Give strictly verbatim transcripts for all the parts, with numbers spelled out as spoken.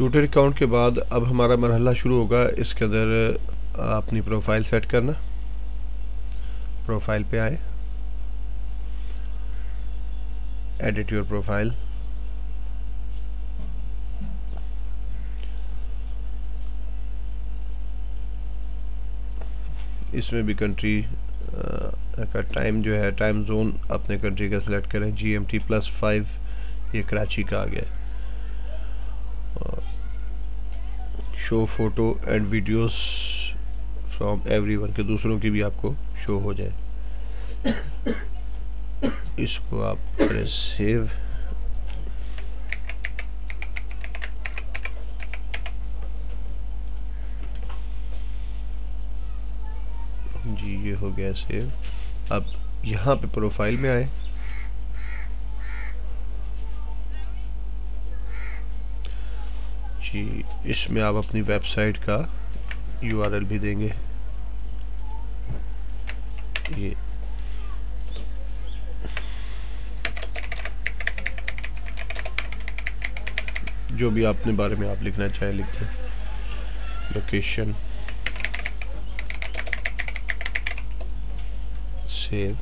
Twitter account के बाद अब हमारा मरहला शुरू होगा। इसके अंदर अपनी प्रोफाइल सेट करना। प्रोफाइल पे आए, एडिट योर प्रोफाइल, इसमें भी कंट्री का टाइम जो है, टाइम जोन अपने कंट्री का सिलेक्ट करें। G M T plus five, ये कराची का आ गया। Show photo and videos from everyone, के दूसरों की भी आपको शो हो जाए। इसको आप करें सेव। जी ये हो गया सेव। अब यहाँ पे प्रोफाइल में आए, जी इसमें आप अपनी वेबसाइट का यू आर एल भी देंगे। ये जो भी अपने बारे में आप लिखना चाहें लिख दें। Location, save.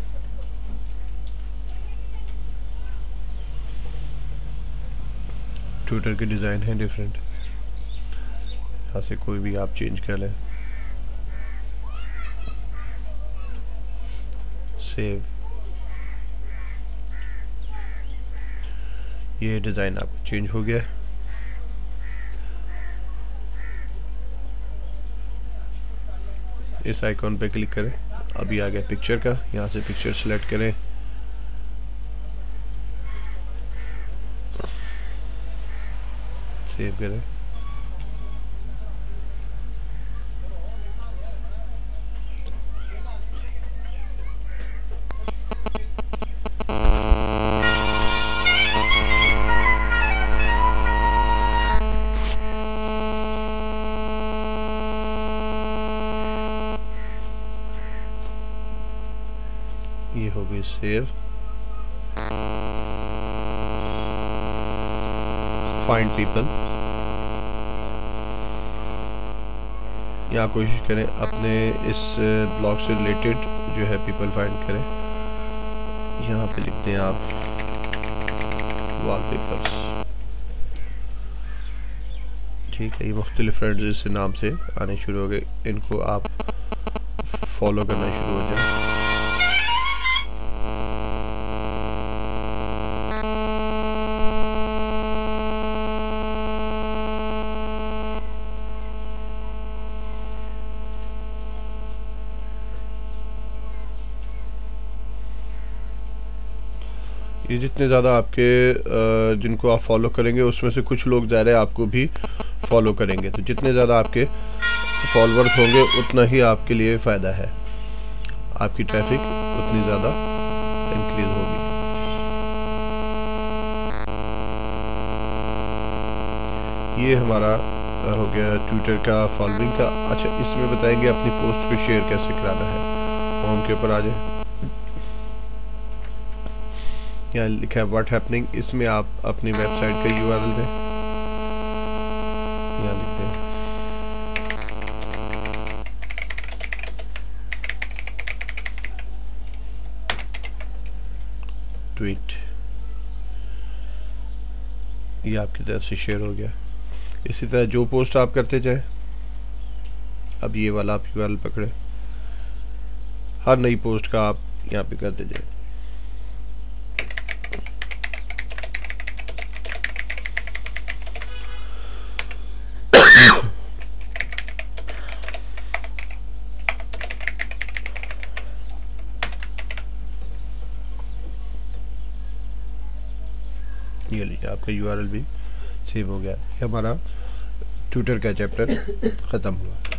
ट्विटर के डिज़ाइन हैं डिफरेंट, यहाँ से कोई भी आप चेंज कर लें। सेव। ये डिज़ाइन आपका चेंज हो गया। इस आइकॉन पे क्लिक करें, अभी आ गया पिक्चर का। यहाँ से पिक्चर सेलेक्ट करें, सेव करें। ये हो गई सेव। फाइंड पीपल, यहाँ कोशिश करें अपने इस ब्लॉग से रिलेटेड जो है पीपल फाइंड करें। यहाँ पे लिखते हैं आप वॉलपेपर्स। ठीक है, ये मुख्तलिफ फ्रेंड्स इस नाम से आने शुरू हो गए। इनको आप फॉलो करना शुरू हो जाए। ये जितने ज़्यादा आपके जिनको आप फॉलो करेंगे उसमें से कुछ लोग ज़्यादा आपको भी फॉलो करेंगे, तो जितने ज़्यादा आपके फॉलोअर्स होंगे उतना ही आपके लिए फ़ायदा है, आपकी ट्रैफिक उतनी ज़्यादा इंक्रीज होगी। ये हमारा हो गया ट्विटर का फॉलोइंग का। अच्छा, इसमें बताएंगे अपनी पोस्ट को शेयर कैसे कराना है। होम के ऊपर आ जाए, यहाँ लिखा है व्हाट हैपनिंग। इसमें आप अपनी वेबसाइट का यू आर एल दें। यहाँ लिखते हैं ट्वीट। ये आपकी तरफ से शेयर हो गया। इसी तरह जो पोस्ट आप करते जाए, अब ये वाला आप यू आर एल पकड़े, हर नई पोस्ट का आप यहाँ पे करते जाए। ये लीजिए, आपका यू आर एल भी सेव हो गया। ये हमारा ट्विटर का चैप्टर ख़त्म हुआ।